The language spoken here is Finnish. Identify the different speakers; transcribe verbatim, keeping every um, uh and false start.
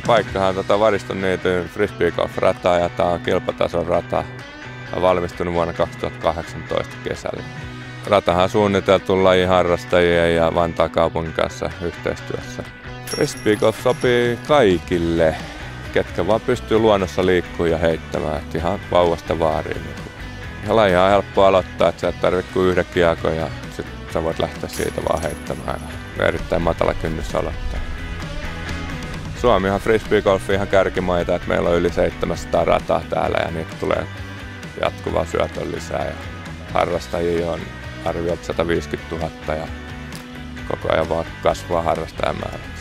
Speaker 1: paikkahan on tota Variston niityn frisbeegolf-rata ja tää on kilpatason rata. On valmistunut vuonna kaksituhattakahdeksantoista kesällä. Ratahan on suunniteltu lajin harrastajien ja Vantaan kaupungin kanssa yhteistyössä. Frisbeegolf sopii kaikille, ketkä vaan pystyy luonnossa liikkumaan ja heittämään, et ihan vauvasta vaariin. Ja lajia on helppo aloittaa, että sä et tarvitse kuin yhden kiekon ja sit sä voit lähteä siitä vaan heittämään. Ja erittäin matala kynnys aloittaa. Suomi on frisbeegolfin ihan kärkimaita, että meillä on yli seitsemänsataa rataa täällä ja niitä tulee jatkuvaa syötön lisää. Ja harrastajia on arviolta sata viisikymmentätuhatta ja koko ajan vaan kasvaa harrastajamäärä.